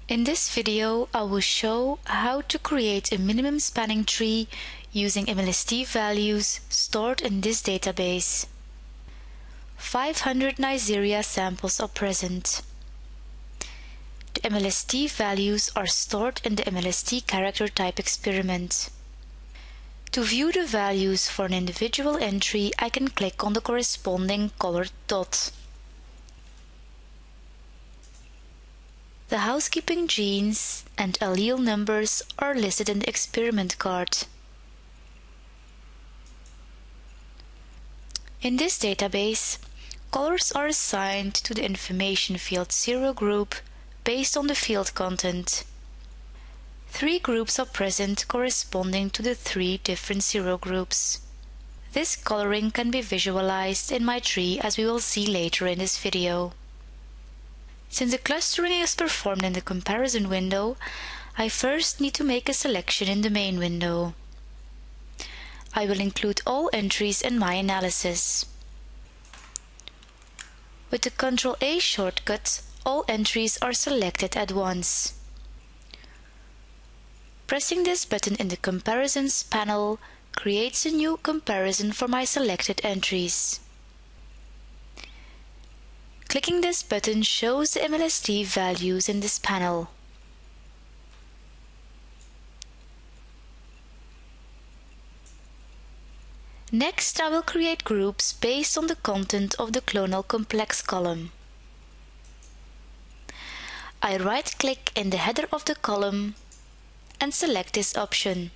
In this video, I will show how to create a minimum spanning tree using MLST values stored in this database. 500 Neisseria samples are present. The MLST values are stored in the MLST character type experiment. To view the values for an individual entry, I can click on the corresponding colored dot. The housekeeping genes and allele numbers are listed in the experiment card. In this database, colors are assigned to the information field 0 group based on the field content. 3 groups are present corresponding to the 3 different 0 groups. This coloring can be visualized in my tree as we will see later in this video. Since the clustering is performed in the comparison window, I first need to make a selection in the main window. I will include all entries in my analysis. With the Ctrl+A shortcut, all entries are selected at once. Pressing this button in the Comparisons panel creates a new comparison for my selected entries. Clicking this button shows the MLST values in this panel. Next, I will create groups based on the content of the clonal complex column. I right-click in the header of the column and select this option.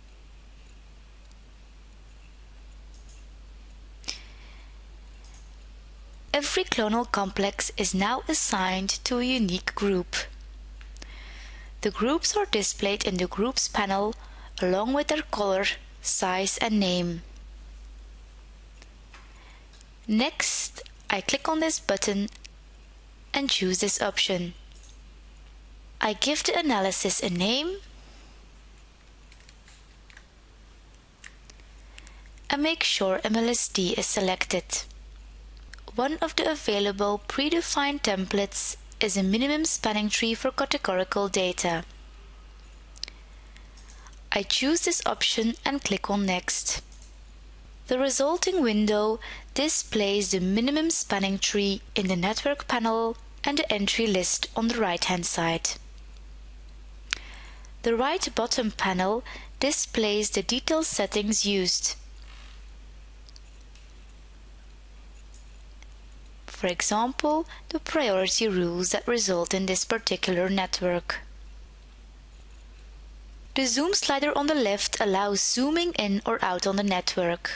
Every clonal complex is now assigned to a unique group. The groups are displayed in the Groups panel along with their color, size and name. Next, I click on this button and choose this option. I give the analysis a name and make sure MLST is selected. One of the available predefined templates is a minimum spanning tree for categorical data. I choose this option and click on Next. The resulting window displays the minimum spanning tree in the Network panel and the entry list on the right-hand side. The right bottom panel displays the detailed settings used. For example, the priority rules that result in this particular network. The zoom slider on the left allows zooming in or out on the network.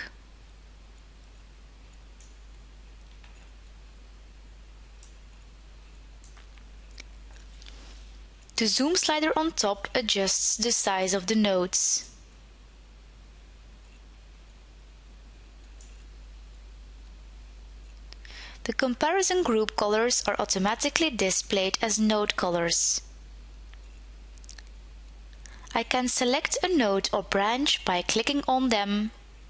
The zoom slider on top adjusts the size of the nodes. The comparison group colors are automatically displayed as node colors. I can select a node or branch by clicking on them,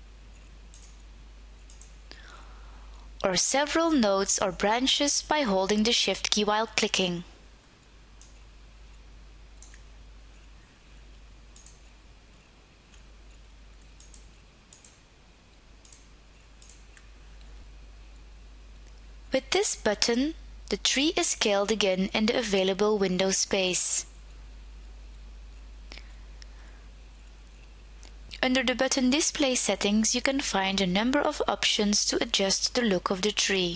or several nodes or branches by holding the Shift key while clicking. With this button, the tree is scaled again in the available window space. Under the button Display Settings, you can find a number of options to adjust the look of the tree.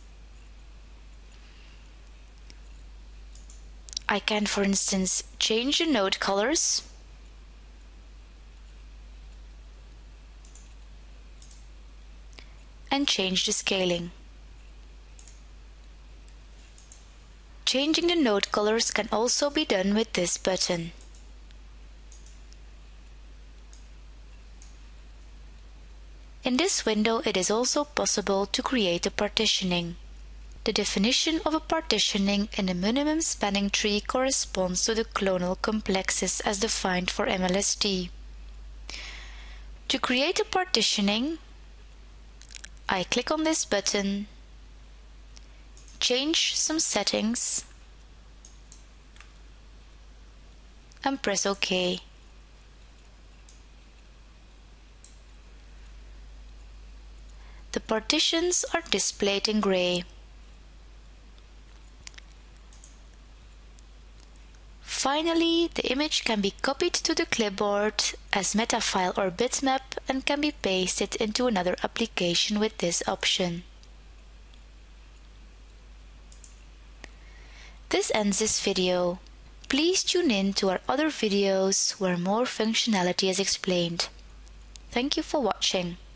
I can, for instance, change the node colors, and change the scaling. Changing the node colors can also be done with this button. In this window, it is also possible to create a partitioning. The definition of a partitioning in the minimum spanning tree corresponds to the clonal complexes as defined for MLST. To create a partitioning, I click on this button, change some settings, and press OK. The partitions are displayed in gray. Finally, the image can be copied to the clipboard as metafile or bitmap and can be pasted into another application with this option. This ends this video. Please tune in to our other videos where more functionality is explained. Thank you for watching.